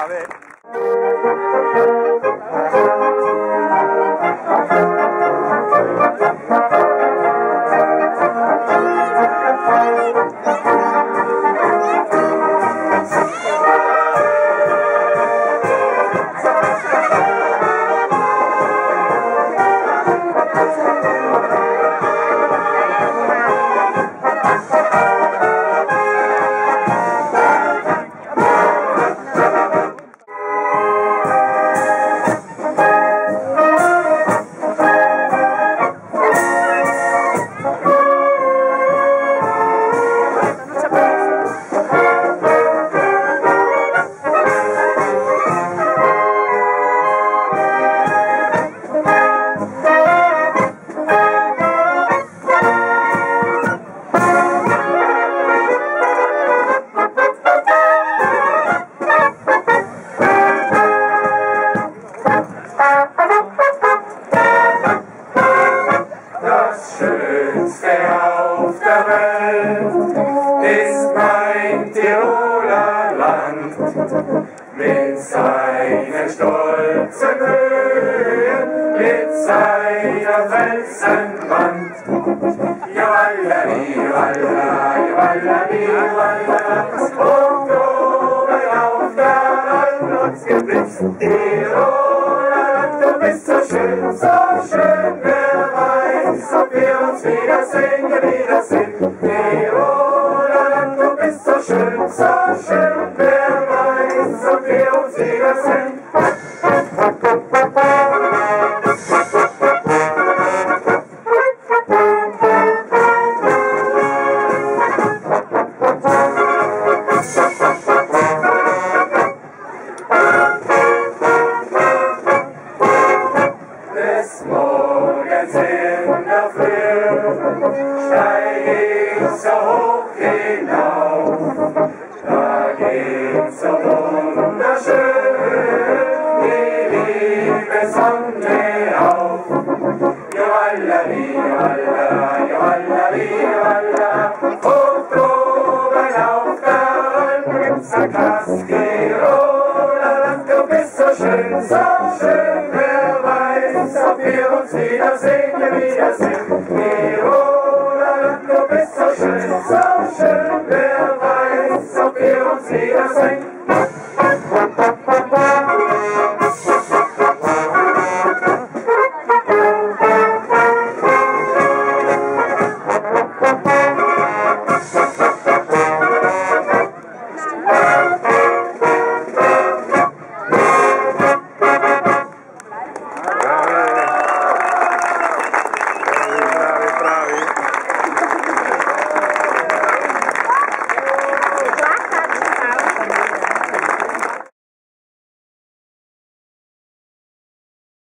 Brave! Das Schönste auf der Welt ist mein Tiroler Land mit seinen stolzen Höhen, mit seiner Felsenwand. Jawallari, walla, jawallari, walla, und oben auf der Alp uns geblitzt. Tiroler Land, du bist so schön, wer weiß, ob wir uns wiedersehen, Tiroler Land, du bist so schön, wer weiß, ob wir uns wiedersehen. Des Morgens in der Früh steig ich so hoch hinauf, da geht's so wunderschön, die liebe Sonne auf. Jawallari, walla, jawallari, walla, hoch oben auf der Alp gibt's ein Glas. Tiroler Land, du bist so schön, wer weiß, ob wir uns wiedersehen, Tiroler Land, du bist so schön, wer weiß, ob wir uns wiedersehen.